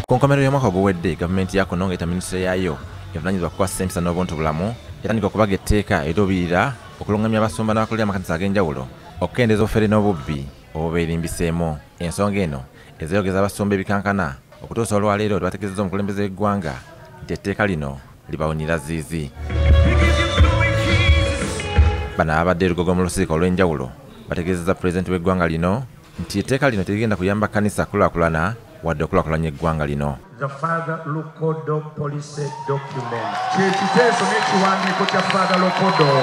Ku nkomerero y'omwaka oguwedde gavumenti ya Kongo eta minisitule yaayo evunanyizibwa kukwasisa empisa n'obuntubulamu yatandika okubaga etteeka ery'okubiirira okulungamya abasumba n'abakulira amakanisa ag'enjawulo okukendeeza obufere n'obubbi obubeera embiseemu. Ensonga eno ezeeyogeza abasumba ebikankana okutuusa olwaleero tebategeezezza omukulembeze w'eggwanga nti etteeka lino libawunira ziizi. Bano abadde erugogo mu lusiika olw'enjawulo bategeezezza pulezidenti w'eggwanga lino nti etteeka lino terigenda kuyamba kkanisa kulaakulana wadde okulakulanya eggwanga lino. The Father Lokodo police document. Kyekiteeso n'ekiwandiiko kya Father Lokodo.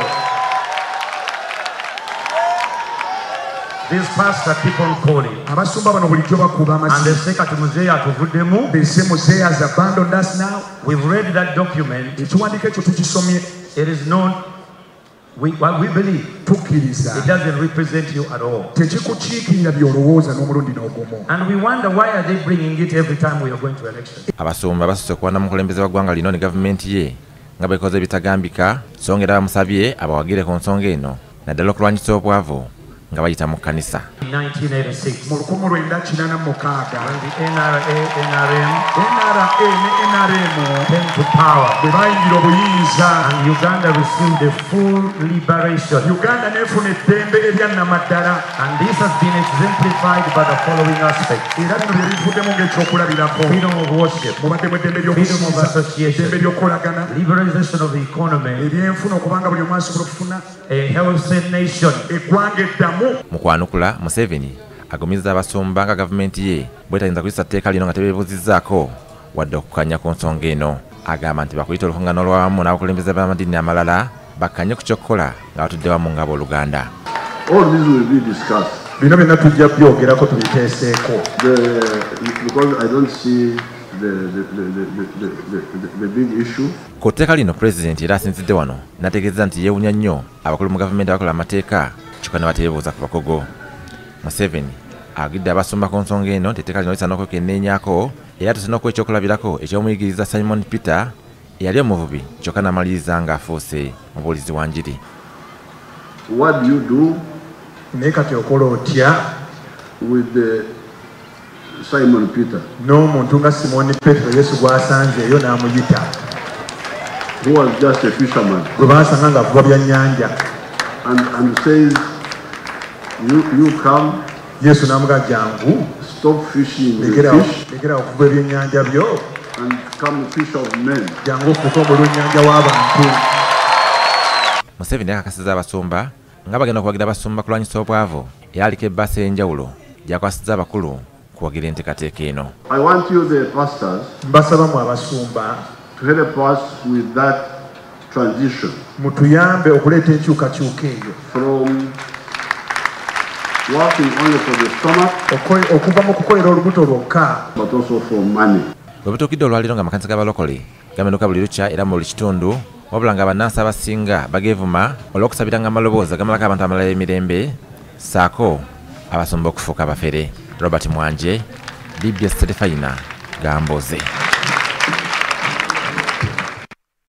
This pastor keep on calling. Abasumba bano bulijjo bakuba And amasimu. they say kati muzeeyi atuvuddemu. They say Muzeeyi has abandoned us now. We've read that document. Ekiwandiiko ekyo tukisomye. It is not, we believe, Tukkiriza. it doesn't represent you at all. Tekikukiikirira by'olowooza n'omulundi n'ogumu. And we wonder why are they bringing it every time we are going to election. Abasumba basusse okuwana mukulembeze wa ggwanga lino ne gavumenti ye nga bekoze ebitagambika so ng'era bamusabye abawagire ku nsonga eno naddala okulwanyisa obwavu nga bayita mu kkanisa. In 1986, Mu 1986 when the NRM ne NRM came to power bwe bayingira obuyinza, and Uganda received a full liberation. Uganda n'efuna eddembe eryannamaddala. And this has been exemplified by the following aspects: Era bino bye bivuddemu ng'ekyokulabirako. freedom of worship, Mubaddemu eddembe freedom of ly'okusinza, association, eddembe ly'okukolagana, liberalization of the economy, ebyenfuna okubanga buli omu asobola okufuna a healthy nation. eggwanga eddamu. Mu kwanukula, Museveni agumizza abasumba nga gavumenti ye bwetayinza kuyisa tteeka lino nga tebeebuuzizzaako wadde okukanya ku nsonga eno. Agamba nti bakuyita olukuŋŋaana olw'awamu n'abakulembeze b'amadini amalala bakkanye ku kyokkola nga batudde wamu ng'abooluganda. All this will be discussed. Bino byonna tujja byogerako tubiteeseeko. Because I don't see the big issue. Ku tteeka lino pulezidenti era asinzidde wano n'ategeeza nti yeewunya nnyo abakulu mu gavumenti abakola amateeka kyokka ne bateebuuza ku bakogo. Museveni agidde abasumba ku nsonga eno nti etteeka lino lisaana okwekenneenyaako era tusaana okuwa ekyokulabirako eky'omuyigiriza Simon Peter eyali omuvubi kyokka n'amaliriza ng'afuuse mubuulizi wa njiri. What do you do Naye kati okola otya with Simon Peter, n'omuntu nga Simoni Petero Yesu gw'asanzeeyo n'amuyita, who was just a fisherman, gwe baasanga ng'avuba byannyanja? and says, you come, Yesu n'amugamba jangu, stop fishing the fish, lekera okuvuba ebyennyanja byo, and come fish of men. jangu ofuuke omulunnyanja w'abantu. Museveni akakasizza abasumba nga bagenda okuwagira abasumba kulwanyisa obwavu era aliko ebbaasa ey'enjawulo gy'akwasizza abakulu kuwagira enteekateeka eno. I want you, the pastors, Mbasaba mu abasumba to help us with that transition mutuyambe okuleeta enkyukakyuka eyo, from working only for the stomach, okuva mu kukolera olubuto lwokka, but also for money. Bwe butuukidde olwaleero nga amakanisa g'abalokole gamenduka buli lukya era mu buli kitundu wabula nga bannansi abasinga bageevuma olw'okusabiranga amaloboozi agamalako abantu amalala emirembe ssaako abasumba okufuuka abafere. Robert Mwanje, BBS Terefayina, Gamboze.